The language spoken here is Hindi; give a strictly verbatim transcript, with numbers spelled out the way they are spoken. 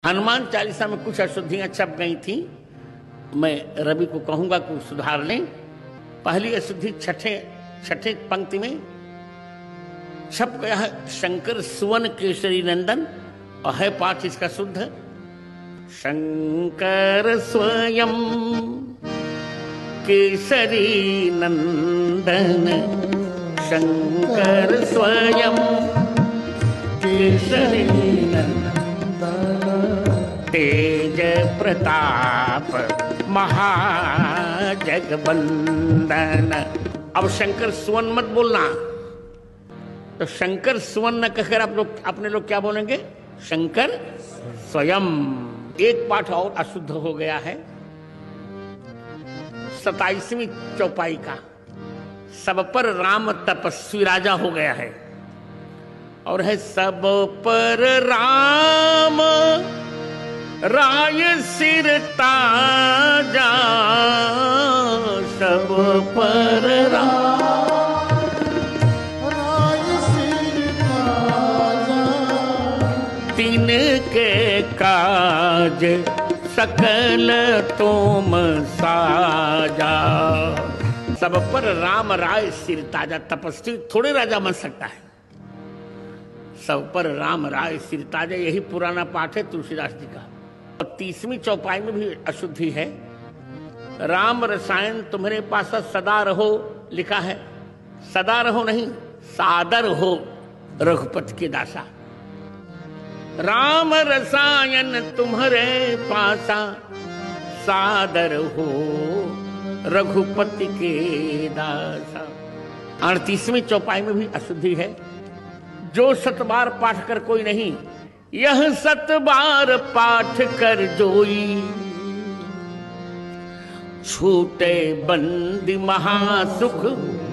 हनुमान चालीसा में कुछ अशुद्धियां छप गई थी। मैं रवि को कहूंगा कि सुधार लें। पहली अशुद्धि छठे छठे पंक्ति में छप गया है शंकर सुवन केसरी नंदन, और है पाठ इसका शुद्ध। शंकर स्वयं केसरी नंदन, शंकर स्वयं केसरी नंदन, तेज प्रताप महाजगबंदन। अब शंकर सुवन मत बोलना, तो शंकर सुवन न कहकर आप लोग अपने लोग क्या बोलेंगे? शंकर स्वयं। एक पाठ और अशुद्ध हो गया है सताइसवीं चौपाई का। सब पर राम तपस्वी राजा हो गया है, और है सब पर राम राय सिर ताजा, सब पर राम राय सिर ताजा, तीन के काज सकल तुम साजा। सब पर राम राय सिर ताजा, तपस्वी थोड़े राजा बन सकता है। सब पर राम राय सिर ताजा, यही पुराना पाठ है तुलसीदास जी का। और तीसवीं चौपाई में भी अशुद्धि है। राम रसायन तुम्हारे पास सदा रहो लिखा है, सदा रहो नहीं, सादर हो रघुपति के दासा। राम रसायन तुम्हारे पासा सादर हो रघुपति के दासा। अड़तीसवीं चौपाई में भी अशुद्धि है। जो सत बार पाठ कर कोई नहीं, यह सत बार पाठ कर जोई, छूटे बंदी महासुख